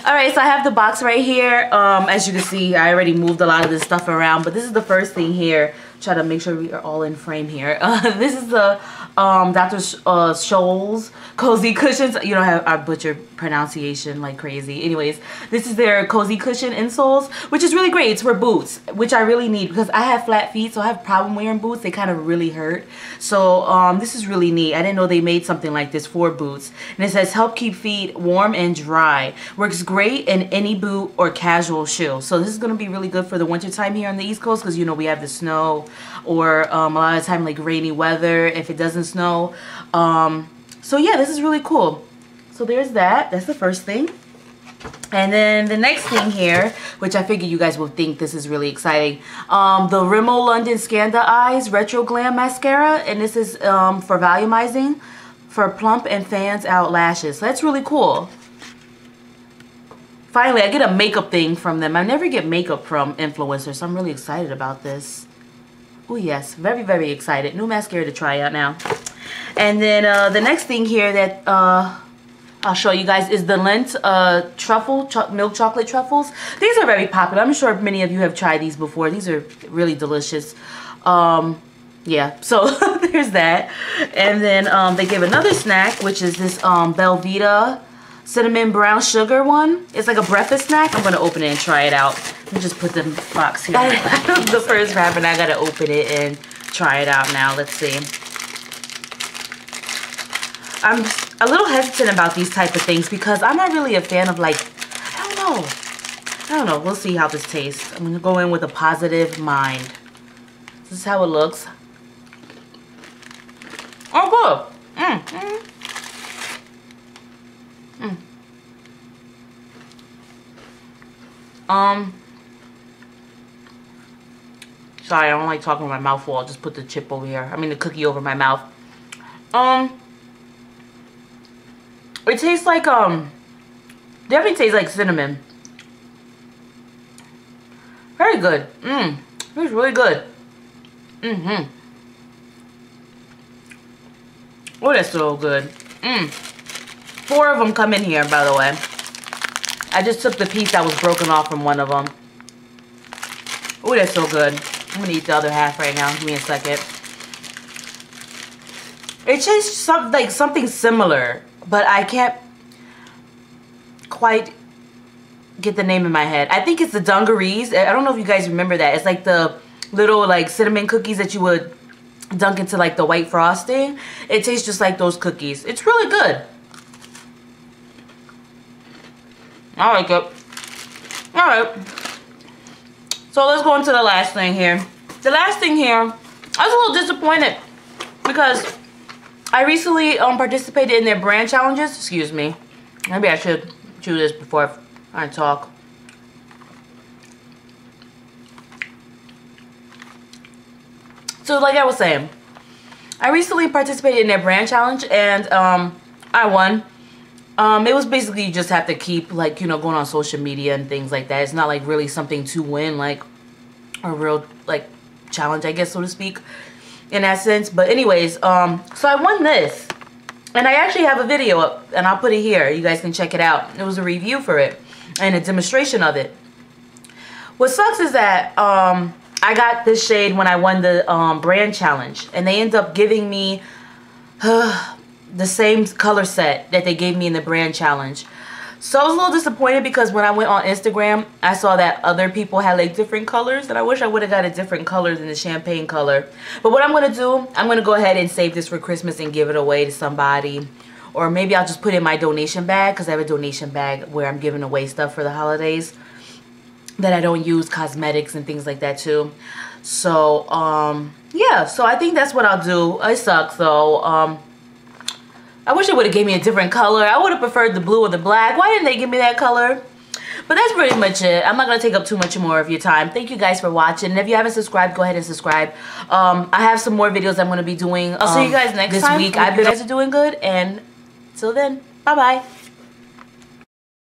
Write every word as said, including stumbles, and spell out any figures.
Alright, so I have the box right here. Um, as you can see, I already moved a lot of this stuff around, but this is the first thing here. Try to make sure we are all in frame here. Uh, this is the um, Doctor Sh uh, Scholl's Cozy Cushions. You know, I, I butchered pronunciation like crazy. Anyways, this is their Cozy Cushion insoles, which is really great. It's for boots, which I really need because I have flat feet, so I have a problem wearing boots. They kind of really hurt. So um, this is really neat. I didn't know they made something like this for boots. And it says, help keep feet warm and dry. Works great in any boot or casual shoe. So this is going to be really good for the winter time here on the East Coast because, you know, we have the snow or um, a lot of time like rainy weather if it doesn't snow. Um, so yeah, this is really cool. So there's that. That's the first thing. And then the next thing here, which I figure you guys will think this is really exciting, um, the Rimmel London Scanda Eyes Retro Glam Mascara. And this is um, for volumizing, for plump and fans out lashes. So that's really cool. Finally, I get a makeup thing from them. I never get makeup from influencers, so I'm really excited about this. Oh yes, very, very excited. New mascara to try out now. And then uh, the next thing here that uh, I'll show you guys is the Lindt uh, truffle, ch milk chocolate truffles. These are very popular. I'm sure many of you have tried these before. These are really delicious. Um, yeah, so there's that. And then um, they give another snack, which is this um, Belvita cinnamon brown sugar one. It's like a breakfast snack. I'm going to open it and try it out. Let me just put the box here. The first wrapper, and I got to open it and try it out now. Let's see. I'm a little hesitant about these type of things because I'm not really a fan of, like, I don't know. I don't know. We'll see how this tastes. I'm going to go in with a positive mind. This is how it looks. Oh, good. Mm, mm. Mm. Um, sorry, I don't like talking with my mouth full. I'll just put the chip over here. I mean the cookie over my mouth. Um, it tastes like, um, definitely tastes like cinnamon. Very good. Mmm, it's really good. Mm-hmm. Oh, that's so good. Mmm. Four of them come in here, by the way. I just took the piece that was broken off from one of them. Oh, that's so good. I'm going to eat the other half right now. Give me a second. It tastes some, like something similar, but I can't quite get the name in my head. I think it's the dungarees. I don't know if you guys remember that. It's like the little like cinnamon cookies that you would dunk into like the white frosting. It tastes just like those cookies. It's really good. I like it. Alright. So let's go into the last thing here. The last thing here, I was a little disappointed because I recently um, participated in their brand challenges. Excuse me. Maybe I should chew this before I talk. So like I was saying, I recently participated in their brand challenge and um, I won. Um, it was basically you just have to keep, like, you know, going on social media and things like that. It's not, like, really something to win, like, a real, like, challenge, I guess, so to speak, in that sense. But anyways, um, so I won this. And I actually have a video up, and I'll put it here. You guys can check it out. It was a review for it and a demonstration of it. What sucks is that um, I got this shade when I won the um, brand challenge. And they end up giving me... Uh, the same color set that they gave me in the brand challenge. So I was a little disappointed because when I went on Instagram, I saw that other people had like different colors, and I wish I would have got a different color than the champagne color. But what I'm going to do, I'm going to go ahead and save this for Christmas and give it away to somebody. Or maybe I'll just put it in my donation bag because I have a donation bag where I'm giving away stuff for the holidays that I don't use, cosmetics and things like that too. So, um, yeah, so I think that's what I'll do. It sucks though. Um, I wish they would have gave me a different color. I would have preferred the blue or the black. Why didn't they give me that color? But that's pretty much it. I'm not going to take up too much more of your time. Thank you guys for watching. And if you haven't subscribed, go ahead and subscribe. Um, I have some more videos I'm going to be doing. I'll um, see you guys next this time. Week. I hope you guys are doing good. And till then, bye-bye.